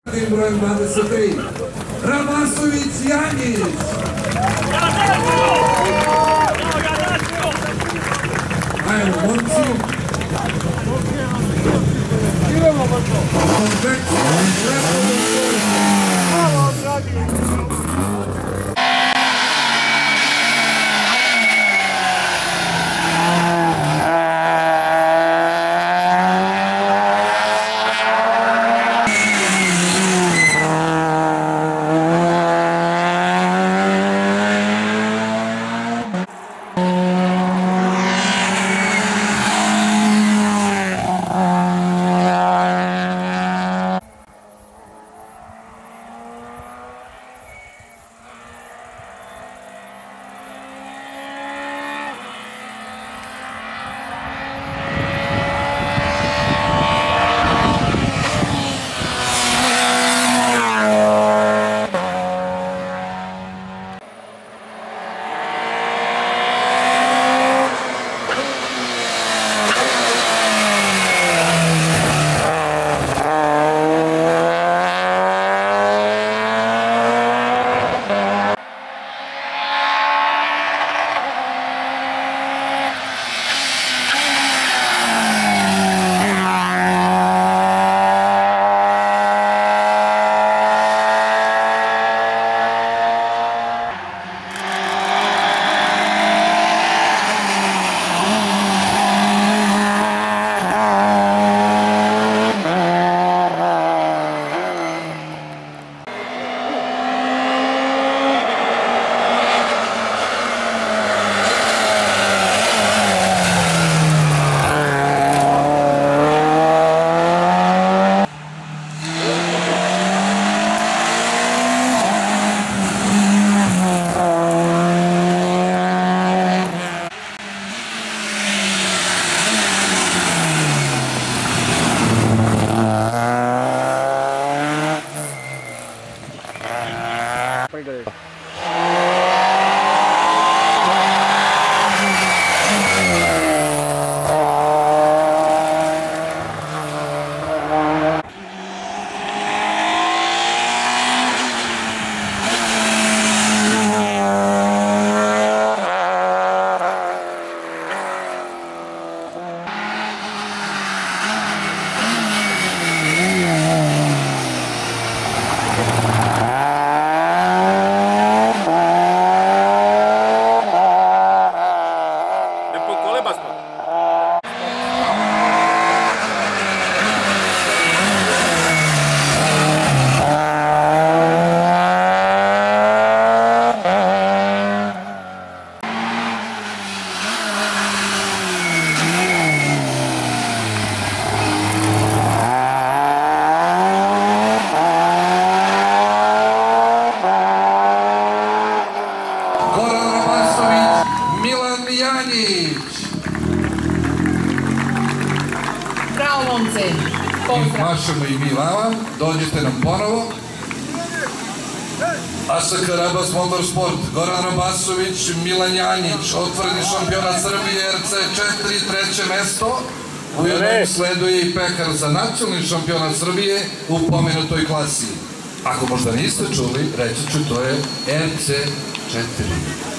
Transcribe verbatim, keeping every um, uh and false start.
brojem dvadeset tri. Ramasović Janjić. Ajmo, momci. Idemo, Bato. Hvala, dragi. Bravo, momci. Pozdrav. Mašemo i mi vama. Dođite nam ponovo. A S K Rabas Motorsport, Goran Rabasović, Milan Janjić, otvoreni šampionat Srbije, R C četiri, treće mesto. Ujedno im sleduje i pekar za nacionalni šampionat Srbije u pomenutoj klasi. Ako možda niste čuli, reći ću, to je R C četiri.